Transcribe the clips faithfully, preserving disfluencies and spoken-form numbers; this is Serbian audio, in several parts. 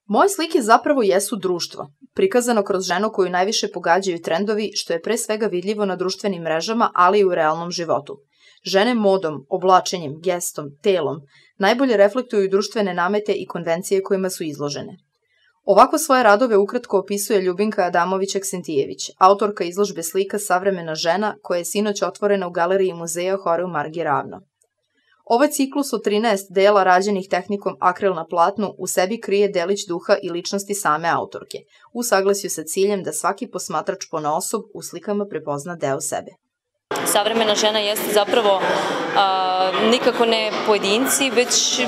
Moje slike zapravo jesu društvo, prikazano kroz ženu koju najviše pogađaju trendovi, što je pre svega vidljivo na društvenim mrežama, ali i u realnom životu. Žene modom, oblačenjem, gestom, telom najbolje reflektuju društvene namete i konvencije kojima su izložene. Ovako svoje radove ukratko opisuje Ljubinka Adamović-Aksentijević, autorka izložbe slika Savremena žena, koja je sinoć otvorena u galeriji muzeja Horeu Margi Ravno. Ovaj ciklus od trinaest dela rađenih tehnikom akril na platnu u sebi krije delić duha i ličnosti same autorke, u saglasju sa ciljem da svaki posmatrač ponaosob u slikama prepozna deo sebe. Savremena žena jeste zapravo a, nikako ne pojedinci, već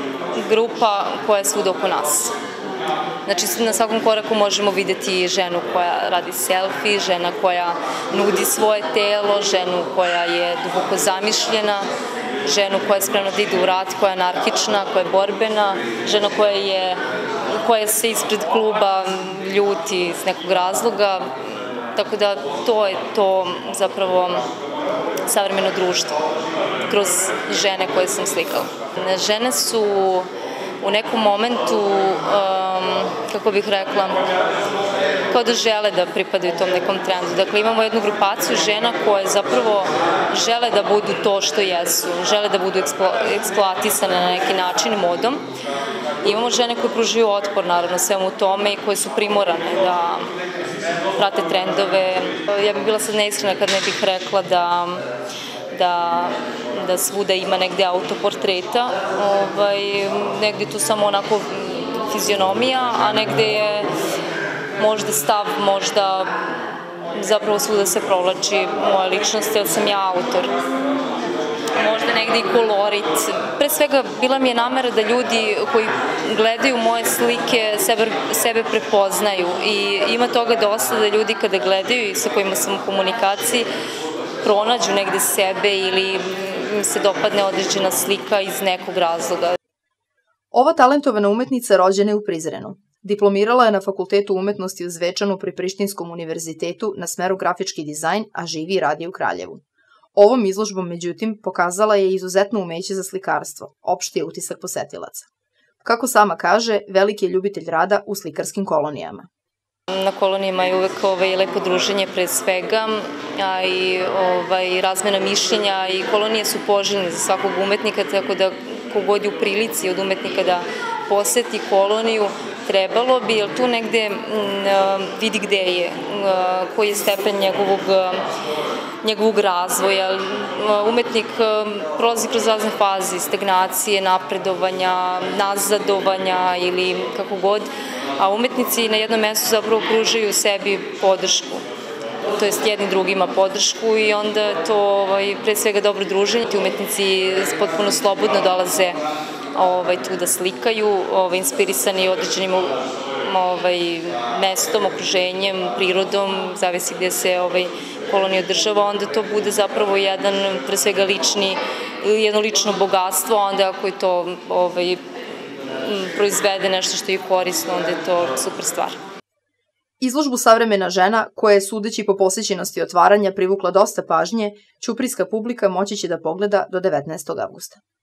grupa koja je svuda oko nas. Znači, na svakom koraku možemo videti ženu koja radi selfie, žena koja nudi svoje telo, ženu koja je duboko zamišljena, ženu koja je spremna da ide u rat, koja je anarhična, koja je borbena, žena koja je, koja se ispred kluba ljuti iz nekog razloga. Tako da to je to zapravo savremeno društvo, kroz žene koje sam slikala. Žene su u nekom momentu, um, kako bih rekla, kao da žele da pripadaju tom nekom trendu. Dakle, imamo jednu grupaciju žena koje zapravo žele da budu to što jesu, žele da budu eksplo, eksploatisane na neki način modom. Imamo žene koje pružuju otpor, naravno, svemu tome i koje su primorane da prate trendove. Ja bih bila sad neiskrena kad ne bih rekla da da, da svuda ima negde autoportreta, ovaj, negde tu samo onako fizionomija, a negde je možda stav, možda zapravo svuda se provlači moja ličnost, jer sam ja autor. Možda negde i kolorit. Pre svega, bila mi je namera da ljudi koji gledaju moje slike sebe, sebe prepoznaju i ima toga dosta da ljudi kada gledaju i sa kojima sam u komunikaciji pronađu negde sebe ili im se dopadne određena slika iz nekog razloga. Ova talentovana umetnica rođena je u Prizrenu. Diplomirala je na Fakultetu umetnosti u Zvečanu pri Prištinskom univerzitetu na smeru grafički dizajn, a živi i radi u Kraljevu. Ovom izložbom, međutim, pokazala je izuzetno umeće za slikarstvo, opšti je utisak posetilaca. Kako sama kaže, veliki je ljubitelj rada u slikarskim kolonijama. Na kolonijama je uvek ovaj, lepo druženje pre svega, a i ovaj, razmena mišljenja i kolonije su poželjne za svakog umetnika, tako da kogod je u prilici od umetnika da poseti koloniju, trebalo bi, jer tu negde m, vidi gde je, m, koji je stepen njegovog, njegovog razvoja. Umetnik prolazi kroz razne faze, stagnacije, napredovanja, nazadovanja ili kako god, a umetnici na jednom mestu zapravo pružaju sebi podršku, to jest jedni drugima podršku i onda je to ovaj, pre svega dobro druženje. Ti umetnici potpuno slobodno dolaze ovaj, tu da slikaju, ovaj, inspirisani određenim ovaj, mestom, okruženjem, prirodom, zavisi gde se ovaj, kolonija održava, onda to bude zapravo jedan pre svega lični, jedno lično bogatstvo, onda ako je to ovaj, proizvede nešto što je korisno, onda je to super stvar. Izložbu Savremena žena, koja je sudeći po posećenosti otvaranja privukla dosta pažnje, ćuprijska publika moći će da pogleda do devetnaestog avgusta.